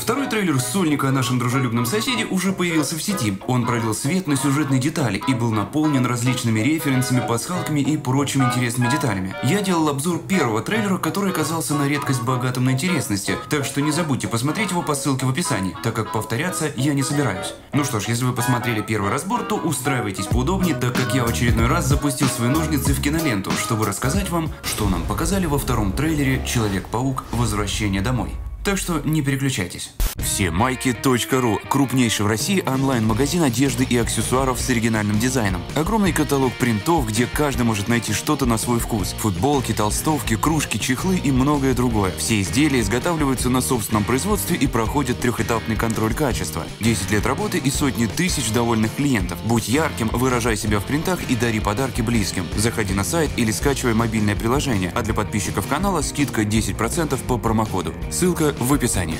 Второй трейлер сольника о нашем дружелюбном соседе уже появился в сети. Он пролил свет на сюжетные детали и был наполнен различными референсами, пасхалками и прочими интересными деталями. Я делал обзор первого трейлера, который оказался на редкость богатым на интересности, так что не забудьте посмотреть его по ссылке в описании, так как повторяться я не собираюсь. Ну что ж, если вы посмотрели первый разбор, то устраивайтесь поудобнее, так как я в очередной раз запустил свои ножницы в киноленту, чтобы рассказать вам, что нам показали во втором трейлере «Человек-паук. Возвращение домой». Так что не переключайтесь. Всемайки.ру – крупнейший в России онлайн-магазин одежды и аксессуаров с оригинальным дизайном. Огромный каталог принтов, где каждый может найти что-то на свой вкус. Футболки, толстовки, кружки, чехлы и многое другое. Все изделия изготавливаются на собственном производстве и проходят трехэтапный контроль качества. 10 лет работы и сотни тысяч довольных клиентов. Будь ярким, выражай себя в принтах и дари подарки близким. Заходи на сайт или скачивай мобильное приложение, а для подписчиков канала скидка 10% по промокоду. Ссылка в описании.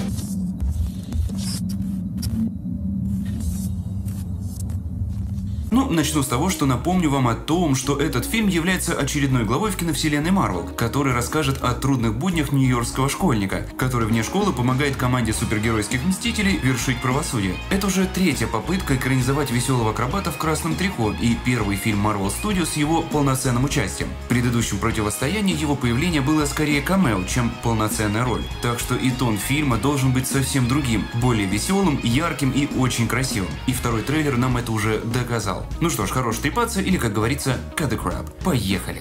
Ну, начну с того, что напомню вам о том, что этот фильм является очередной главой в киновселенной Marvel, который расскажет о трудных буднях нью-йоркского школьника, который вне школы помогает команде супергеройских мстителей вершить правосудие. Это уже третья попытка экранизовать веселого акробата в красном трико и первый фильм Marvel Studios с его полноценным участием. В предыдущем противостоянии его появление было скорее камео, чем полноценная роль. Так что и тон фильма должен быть совсем другим, более веселым, ярким и очень красивым. И второй трейлер нам это уже доказал. Ну что ж, хорош трепаться или, как говорится, cut the crap. Поехали!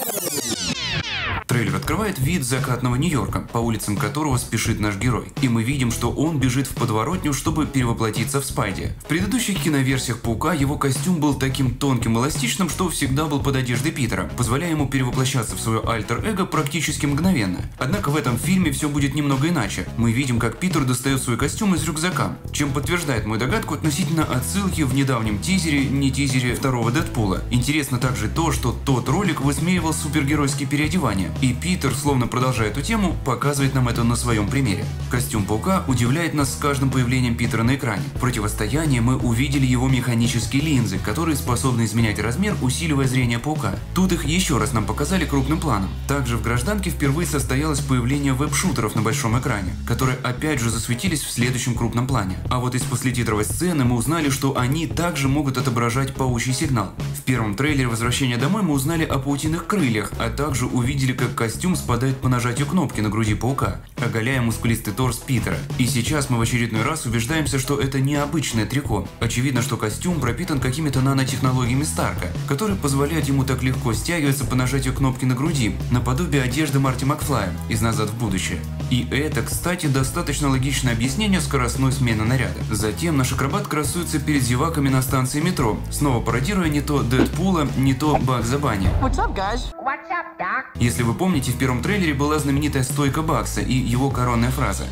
Трейлер открывает вид закатного Нью-Йорка, по улицам которого спешит наш герой. И мы видим, что он бежит в подворотню, чтобы перевоплотиться в Спайди. В предыдущих киноверсиях Паука его костюм был таким тонким и эластичным, что всегда был под одеждой Питера, позволяя ему перевоплощаться в свое альтер-эго практически мгновенно. Однако в этом фильме все будет немного иначе. Мы видим, как Питер достает свой костюм из рюкзака, чем подтверждает мою догадку относительно отсылки в недавнем тизере, не тизере второго Дэдпула. Интересно также то, что тот ролик высмеивал супергеройские переодевания. И Питер, словно продолжая эту тему, показывает нам это на своем примере. Костюм Паука удивляет нас с каждым появлением Питера на экране. В противостоянии мы увидели его механические линзы, которые способны изменять размер, усиливая зрение Паука. Тут их еще раз нам показали крупным планом. Также в «Гражданке» впервые состоялось появление веб-шутеров на большом экране, которые опять же засветились в следующем крупном плане. А вот из послетитровой сцены мы узнали, что они также могут отображать паучий сигнал. В первом трейлере «Возвращения домой» мы узнали о паутиных крыльях, а также увидели, как костюм спадает по нажатию кнопки на груди Паука, оголяя мускулистый торс Питера. И сейчас мы в очередной раз убеждаемся, что это не обычное трико. Очевидно, что костюм пропитан какими-то нанотехнологиями Старка, которые позволяют ему так легко стягиваться по нажатию кнопки на груди, наподобие одежды Марти Макфлая из «Назад в будущее». И это, кстати, достаточно логичное объяснение скоростной смены наряда. Затем наш акробат красуется перед зеваками на станции метро, снова пародируя не то Дэдпула, не то Багза Банни. Если вы помните, в первом трейлере была знаменитая стойка Багса и его коронная фраза.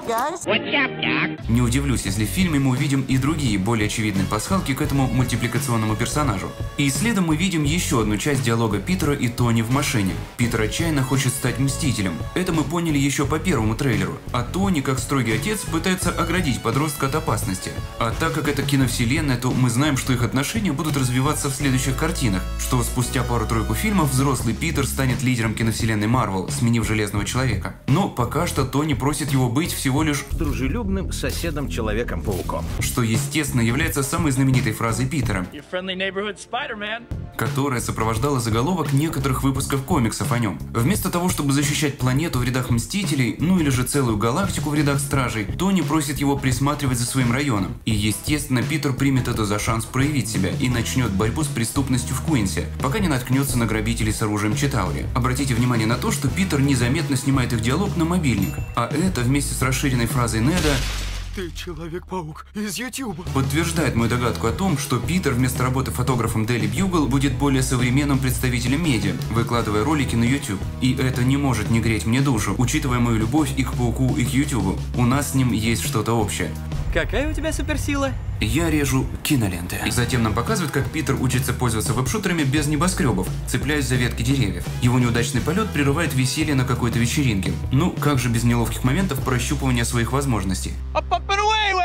Не удивлюсь, если в фильме мы увидим и другие, более очевидные пасхалки к этому мультипликационному персонажу. И следом мы видим еще одну часть диалога Питера и Тони в машине. Питер отчаянно хочет стать Мстителем. Это мы поняли еще по первому трейлеру. А Тони, как строгий отец, пытается оградить подростка от опасности. А так как это киновселенная, то мы знаем, что их отношения будут развиваться в следующих картинах, что спустя пару-тройку фильмов взрослый Питер станет лидером киновселенной Marvel, сменив Железного Человека. Но пока что Тони просит его быть всего лишь дружелюбным соседом Человеком-пауком, что естественно является самой знаменитой фразой Питера, которая сопровождала заголовок некоторых выпусков комиксов о нем. Вместо того, чтобы защищать планету в рядах Мстителей, ну или же целую галактику в рядах Стражей, Тони просит его присматривать за своим районом. И естественно, Питер примет это за шанс проявить себя и начнет борьбу с преступностью в Куинсе, пока не наткнется на грабителей с оружием Читаури. Обратите внимание на то, что Питер незаметно снимает их диалог на мобильник, а это вместе с расширенной фразой Неда «Ты Человек-паук из Ютуба» подтверждает мою догадку о том, что Питер вместо работы фотографом Daily Bugle будет более современным представителем медиа, выкладывая ролики на YouTube. И это не может не греть мне душу, учитывая мою любовь и к Пауку, и к Ютубу. У нас с ним есть что-то общее. Какая у тебя суперсила? Я режу киноленты. Затем нам показывают, как Питер учится пользоваться веб-шутерами без небоскребов, цепляясь за ветки деревьев. Его неудачный полет прерывает веселье на какой-то вечеринке. Ну, как же без неловких моментов прощупывания своих возможностей.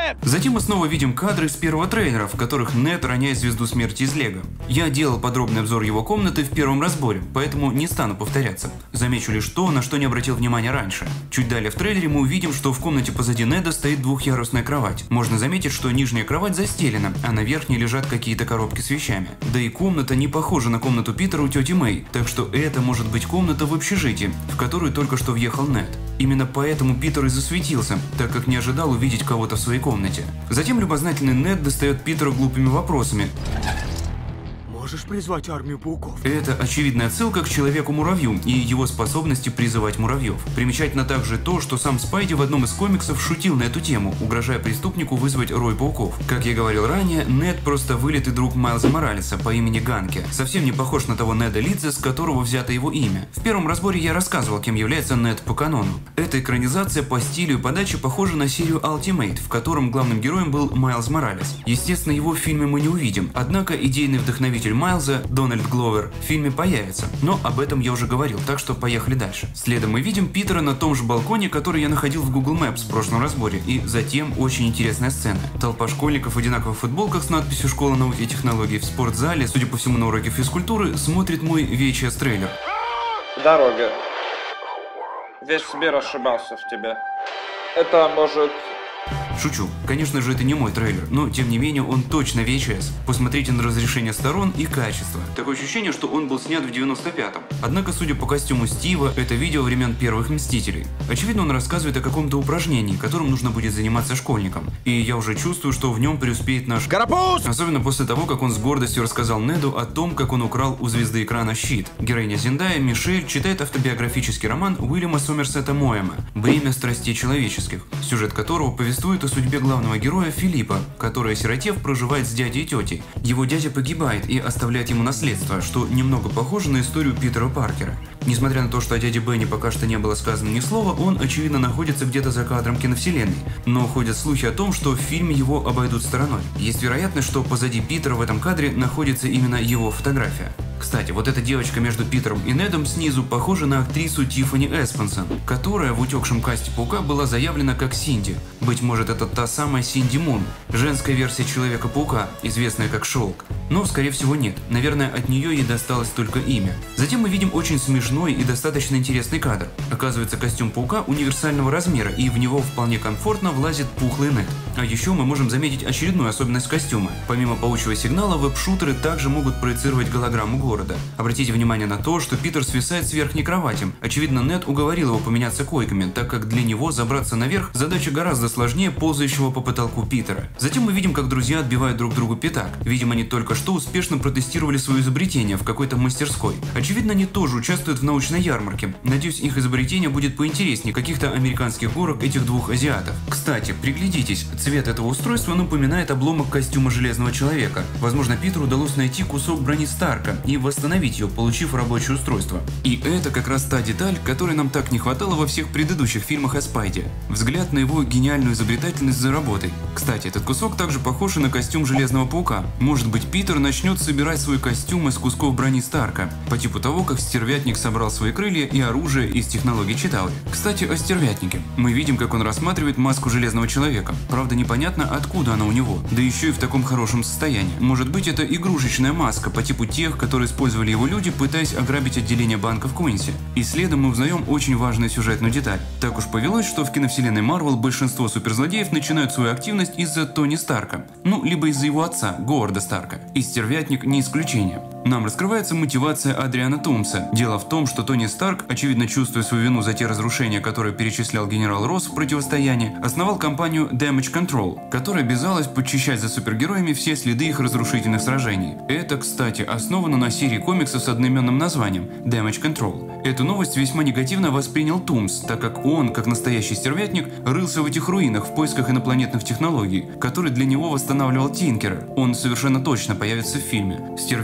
Затем мы снова видим кадры из первого трейлера, в которых Нед роняет звезду смерти из Лего. Я делал подробный обзор его комнаты в первом разборе, поэтому не стану повторяться. Замечу лишь то, на что не обратил внимания раньше. Чуть далее в трейлере мы увидим, что в комнате позади Неда стоит двухъярусная кровать. Можно заметить, что нижняя кровать застелена, а на верхней лежат какие-то коробки с вещами. Да и комната не похожа на комнату Питера у тети Мэй, так что это может быть комната в общежитии, в которую только что въехал Нед. Именно поэтому Питер и засветился, так как не ожидал увидеть кого-то в своей комнате. Затем любознательный Нед достает Питера глупыми вопросами. Можешь призвать армию пауков? Это очевидная отсылка к Человеку-муравью и его способности призывать муравьев. Примечательно также то, что сам Спайди в одном из комиксов шутил на эту тему, угрожая преступнику вызвать рой пауков. Как я говорил ранее, Нед просто вылитый друг Майлза Моралеса по имени Ганки. Совсем не похож на того Неда Лидзе, с которого взято его имя. В первом разборе я рассказывал, кем является Нед по канону. Эта экранизация по стилю и подаче похожа на серию Ultimate, в котором главным героем был Майлз Моралес. Естественно, его в фильме мы не увидим, однако идейный вдохновитель Майлза, Дональд Гловер, в фильме появится, но об этом я уже говорил, так что поехали дальше. Следом мы видим Питера на том же балконе, который я находил в Google Maps в прошлом разборе, и затем очень интересная сцена. Толпа школьников в одинаковых футболках с надписью «Школа науки и технологий» в спортзале, судя по всему на уроке физкультуры, смотрит мой VHS-трейлер. Дорога. Весь мир ошибался в тебе. Это может... Шучу. Конечно же, это не мой трейлер, но тем не менее он точно VHS. Посмотрите на разрешение сторон и качество. Такое ощущение, что он был снят в 95-м. Однако, судя по костюму Стива, это видео времен первых Мстителей. Очевидно, он рассказывает о каком-то упражнении, которым нужно будет заниматься школьникам. И я уже чувствую, что в нем преуспеет наш Карапуз! Особенно после того, как он с гордостью рассказал Неду о том, как он украл у звезды экрана щит. Героиня Зендая, Мишель, читает автобиографический роман Уильяма Сомерсета Моэма «Бремя страстей человеческих», сюжет которого повествует о судьбе главного героя Филиппа, который, осиротев, проживает с дядей и тетей. Его дядя погибает и оставляет ему наследство, что немного похоже на историю Питера Паркера. Несмотря на то, что о дяде Бенни пока что не было сказано ни слова, он, очевидно, находится где-то за кадром киновселенной. Но ходят слухи о том, что в фильме его обойдут стороной. Есть вероятность, что позади Питера в этом кадре находится именно его фотография. Кстати, вот эта девочка между Питером и Недом снизу похожа на актрису Тиффани Эспенсон, которая в утекшем касте Паука была заявлена как Синди. Быть может, это та самая Синди Мун, женская версия Человека-паука, известная как Шелк. Но, скорее всего, нет. Наверное, от нее ей досталось только имя. Затем мы видим очень смешной и достаточно интересный кадр. Оказывается, костюм Паука универсального размера, и в него вполне комфортно влазит пухлый Нед. А еще мы можем заметить очередную особенность костюма. Помимо паучьего сигнала, веб-шутеры также могут проецировать голограмму города. Обратите внимание на то, что Питер свисает с верхней кровати. Очевидно, Нед уговорил его поменяться койками, так как для него забраться наверх задача гораздо сложнее ползающего по потолку Питера. Затем мы видим, как друзья отбивают друг другу пятак. Видимо, они только что успешно протестировали свое изобретение в какой-то мастерской. Очевидно, они тоже участвуют в научной ярмарке. Надеюсь, их изобретение будет поинтереснее каких-то американских горок этих двух азиатов. Кстати, приглядитесь, цвет этого устройства напоминает обломок костюма Железного Человека. Возможно, Питеру удалось найти кусок брони Старка и восстановить ее, получив рабочее устройство. И это как раз та деталь, которой нам так не хватало во всех предыдущих фильмах о Спайде. Взгляд на его гениальную изобретательность за работой. Кстати, этот кусок также похож и на костюм Железного Паука. Может быть, Питер начнет собирать свой костюм из кусков брони Старка, по типу того, как Стервятник собрал свои крылья и оружие из технологий Читаури. Кстати, о Стервятнике. Мы видим, как он рассматривает маску Железного Человека. Правда, непонятно, откуда она у него, да еще и в таком хорошем состоянии. Может быть, это игрушечная маска по типу тех, которые использовали его люди, пытаясь ограбить отделение банка в Куинсе. И следом мы узнаем очень важную сюжетную деталь. Так уж повелось, что в киновселенной Марвел большинство суперзлодеев начинают свою активность из-за Тони Старка. Ну, либо из-за его отца, Говарда Старка. И Стервятник не исключение. Нам раскрывается мотивация Адриана Томпса. Дело в том, что Тони Старк, очевидно чувствуя свою вину за те разрушения, которые перечислял генерал Росс в противостоянии, основал компанию Damage Control, которая обязалась подчищать за супергероями все следы их разрушительных сражений. Это, кстати, основано на серии комиксов с одноименным названием Damage Control. Эту новость весьма негативно воспринял Томпс, так как он, как настоящий стервятник, рылся в этих руинах в поисках инопланетных технологий, которые для него восстанавливал Тинкерер. Он совершенно точно появится в фильме. Стервятник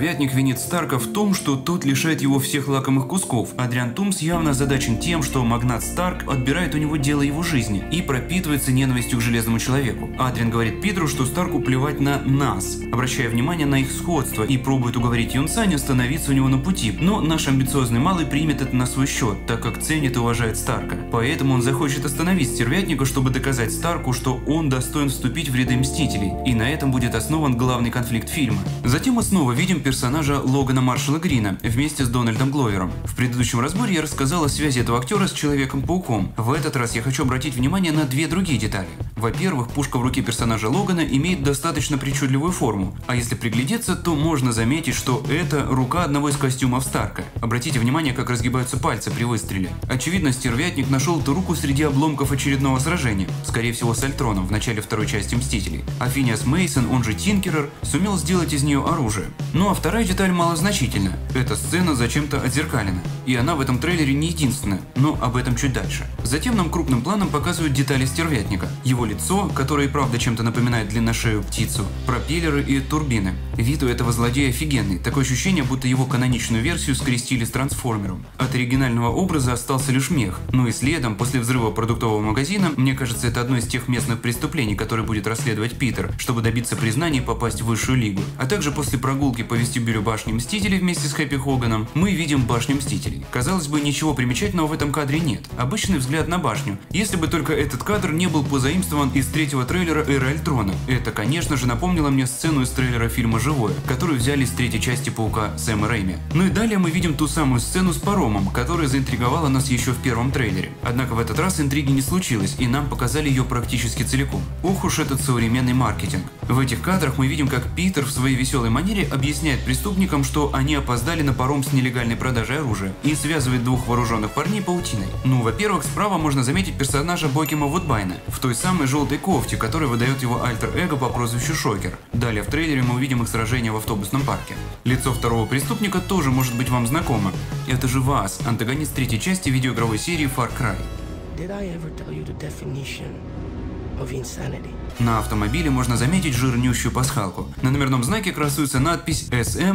гонит Старка в том, что тот лишает его всех лакомых кусков. Адриан Тумс явно озадачен тем, что магнат Старк отбирает у него дело его жизни и пропитывается ненавистью к Железному Человеку. Адриан говорит Питеру, что Старку плевать на нас, обращая внимание на их сходство, и пробует уговорить юнца не остановиться у него на пути. Но наш амбициозный малый примет это на свой счет, так как ценит и уважает Старка. Поэтому он захочет остановить Стервятника, чтобы доказать Старку, что он достоин вступить в ряды Мстителей. И на этом будет основан главный конфликт фильма. Затем мы снова видим персонажа Логана Маршалла Грина вместе с Дональдом Гловером. В предыдущем разборе я рассказал о связи этого актера с Человеком-пауком. В этот раз я хочу обратить внимание на две другие детали. Во-первых, пушка в руке персонажа Логана имеет достаточно причудливую форму, а если приглядеться, то можно заметить, что это рука одного из костюмов Старка. Обратите внимание, как разгибаются пальцы при выстреле. Очевидно, Стервятник нашел эту руку среди обломков очередного сражения, скорее всего с Альтроном в начале второй части Мстителей. А Финиас Мейсон, он же Тинкерер, сумел сделать из нее оружие. Ну а вторая деталь малозначительна. Эта сцена зачем-то отзеркалена. И она в этом трейлере не единственная, но об этом чуть дальше. Затем нам крупным планом показывают детали Стервятника. Его лицо, которое и правда чем-то напоминает длинношею птицу, пропеллеры и турбины. Вид у этого злодея офигенный. Такое ощущение, будто его каноничную версию скрестили с трансформером. От оригинального образа остался лишь мех. Ну и следом, после взрыва продуктового магазина, мне кажется, это одно из тех местных преступлений, которые будет расследовать Питер, чтобы добиться признания и попасть в высшую лигу. А также после прогулки по вестибюлю башни Мстителей вместе с Хэппи Хоганом, мы видим башню Мстителей. Казалось бы, ничего примечательного в этом кадре нет. Обычный взгляд на башню. Если бы только этот кадр не был позаимствован из третьего трейлера Эры Альтрона. Это, конечно же, напомнило мне сцену из трейлера фильма «Живое», которую взяли из третьей части Паука Сэма Рэйми. Ну и далее мы видим ту самую сцену с паромом, которая заинтриговала нас еще в первом трейлере. Однако в этот раз интриги не случилось, и нам показали ее практически целиком. Ох уж этот современный маркетинг. В этих кадрах мы видим, как Питер в своей веселой манере объясняет преступникам, что они опоздали на паром с нелегальной продажей оружия, и связывает двух вооруженных парней паутиной. Ну, во-первых, справа можно заметить персонажа Бокима Вудбайна в той самой желтой кофте, которая выдает его альтер-эго по прозвищу Шокер. Далее в трейлере мы увидим их сражение в автобусном парке. Лицо второго преступника тоже может быть вам знакомо. Это же Ваас, антагонист третьей части видеоигровой серии Far Cry. На автомобиле можно заметить жирнющую пасхалку. На номерном знаке красуется надпись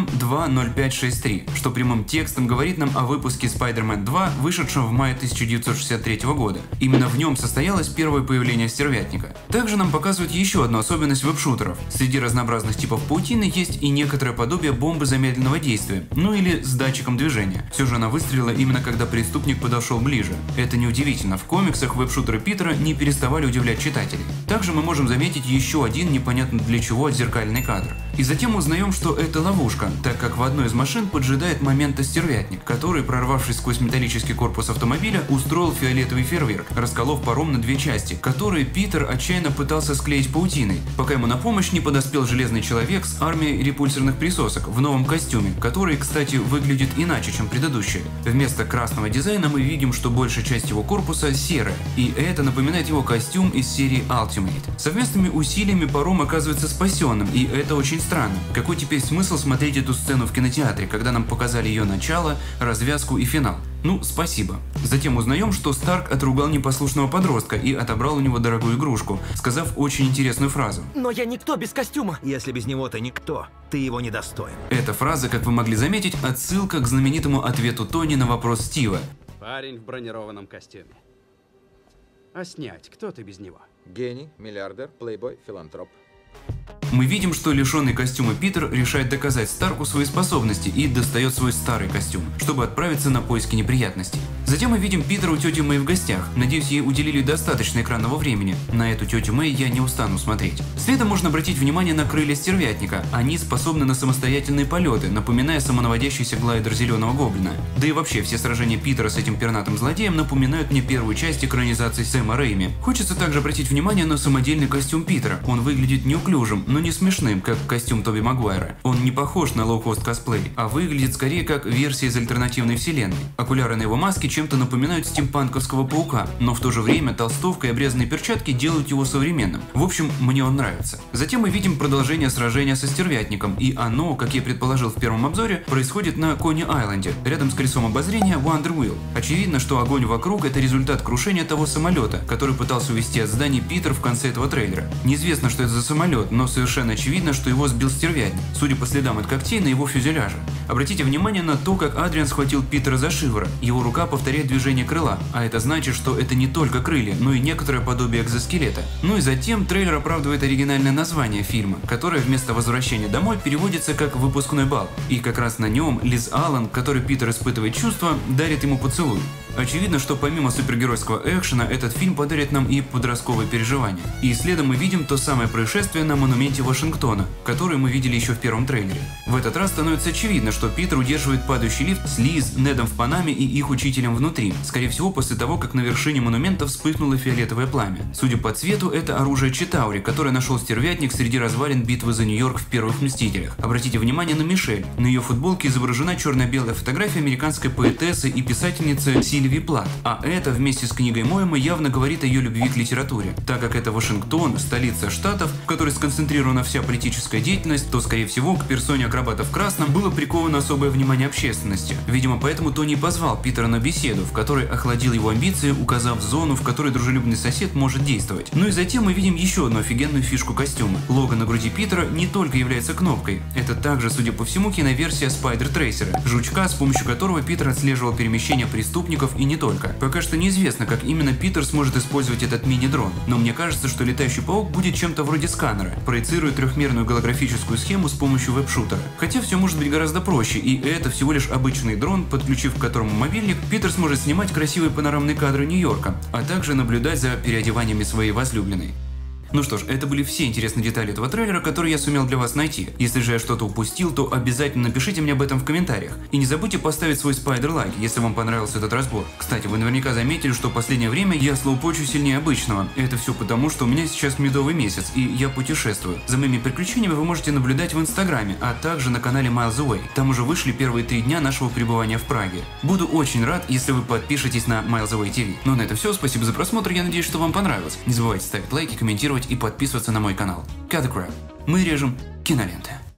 SM20563, что прямым текстом говорит нам о выпуске Spider-Man 2, вышедшем в мае 1963 года. Именно в нем состоялось первое появление Стервятника. Также нам показывают еще одну особенность веб-шутеров. Среди разнообразных типов паутины есть и некоторое подобие бомбы замедленного действия, ну или с датчиком движения. Все же она выстрелила именно когда преступник подошел ближе. Это неудивительно, в комиксах веб-шутеры Питера не переставали удивлять читателей. Также мы можем заметить еще один непонятно для чего отзеркальный кадр. И затем узнаем, что это ловушка, так как в одной из машин поджидает момента Стервятник, который, прорвавшись сквозь металлический корпус автомобиля, устроил фиолетовый фейерверк, расколов паром на две части, которые Питер отчаянно пытался склеить паутиной, пока ему на помощь не подоспел Железный Человек с армией репульсерных присосок в новом костюме, который, кстати, выглядит иначе, чем предыдущие. Вместо красного дизайна мы видим, что большая часть его корпуса серая, и это напоминает его костюм из серии Ultimate. Совместными усилиями паром оказывается спасенным, и это очень странно. Какой теперь смысл смотреть эту сцену в кинотеатре, когда нам показали ее начало, развязку и финал? Ну, спасибо. Затем узнаем, что Старк отругал непослушного подростка и отобрал у него дорогую игрушку, сказав очень интересную фразу. Но я никто без костюма. Если без него ты никто, ты его недостоин. Эта фраза, как вы могли заметить, отсылка к знаменитому ответу Тони на вопрос Стива. Парень в бронированном костюме. А снять, кто ты без него? Гений, миллиардер, плейбой, филантроп. Мы видим, что лишенный костюма Питер решает доказать Старку свои способности и достает свой старый костюм, чтобы отправиться на поиски неприятностей. Затем мы видим Питера у тети Мэй в гостях. Надеюсь, ей уделили достаточно экранного времени. На эту тетю Мэй я не устану смотреть. Следом можно обратить внимание на крылья Стервятника. Они способны на самостоятельные полеты, напоминая самонаводящийся глайдер Зеленого Гоблина. Да и вообще, все сражения Питера с этим пернатым злодеем напоминают мне первую часть экранизации Сэма Рэйми. Хочется также обратить внимание на самодельный костюм Питера. Он выглядит неуклюжим, но не смешным, как костюм Тоби Магуайра. Он не похож на лоу-кост косплей, а выглядит скорее как версия из альтернативной вселенной. Окуляры на его маске чем-то напоминают стимпанковского паука, но в то же время толстовка и обрезанные перчатки делают его современным. В общем, мне он нравится. Затем мы видим продолжение сражения со стервятником, и оно, как я предположил в первом обзоре, происходит на Кони-Айленде, рядом с колесом обозрения Wonder Wheel. Очевидно, что огонь вокруг — это результат крушения того самолета, который пытался увезти от здания Питер в конце этого трейлера. Неизвестно, что это за самолет, но совершенно очевидно, что его сбил стервятник, судя по следам от когтей на его фюзеляже. Обратите внимание на то, как Адриан схватил Питера за шиворот. Его рука повторяет движение крыла, а это значит, что это не только крылья, но и некоторое подобие экзоскелета. Ну и затем трейлер оправдывает оригинальное название фильма, которое вместо «Возвращения домой» переводится как «Выпускной бал». И как раз на нем Лиз Аллен, который Питер испытывает чувства, дарит ему поцелуй. Очевидно, что помимо супергеройского экшена, этот фильм подарит нам и подростковые переживания. И следом мы видим то самое происшествие на монументе Вашингтона, которое мы видели еще в первом трейлере. В этот раз становится очевидно, что Питер удерживает падающий лифт с Лиз, Недом в Панаме и их учителем внутри, скорее всего после того, как на вершине монумента вспыхнуло фиолетовое пламя. Судя по цвету, это оружие Читаури, которое нашел стервятник среди развалин битвы за Нью-Йорк в первых Мстителях. Обратите внимание на Мишель. На ее футболке изображена черно-белая фотография американской поэтессы и писательницы Сильвии Плат, а это вместе с книгой Моэма явно говорит о ее любви к литературе. Так как это Вашингтон, столица штатов, в которой сконцентрирована вся политическая деятельность, то скорее всего к персоне акробата в красном было приковано особое внимание общественности. Видимо, поэтому Тони позвал Питера на беседу, в которой охладил его амбиции, указав зону, в которой дружелюбный сосед может действовать. Ну и затем мы видим еще одну офигенную фишку костюма. Лого на груди Питера не только является кнопкой, это также, судя по всему, киноверсия Спайдер-Трейсера, жучка, с помощью которого Питер отслеживал перемещения преступников и не только. Пока что неизвестно, как именно Питер сможет использовать этот мини-дрон, но мне кажется, что летающий паук будет чем-то вроде сканера, проецируя трехмерную голографическую схему с помощью веб-шутера. Хотя все может быть гораздо проще, и это всего лишь обычный дрон, подключив к которому мобильник, Питер сможет снимать красивые панорамные кадры Нью-Йорка, а также наблюдать за переодеваниями своей возлюбленной. Ну что ж, это были все интересные детали этого трейлера, которые я сумел для вас найти. Если же я что-то упустил, то обязательно напишите мне об этом в комментариях. И не забудьте поставить свой спайдер-лайк, если вам понравился этот разбор. Кстати, вы наверняка заметили, что в последнее время я слоупочу сильнее обычного. И это все потому, что у меня сейчас медовый месяц, и я путешествую. За моими приключениями вы можете наблюдать в Инстаграме, а также на канале Miles Away. Там уже вышли первые 3 дня нашего пребывания в Праге. Буду очень рад, если вы подпишетесь на Miles Away TV. Ну а на это все, спасибо за просмотр, я надеюсь, что вам понравилось. Не забывайте ставить лайки, комментировать и подписываться на мой канал. Cut the crap. Мы режем киноленты.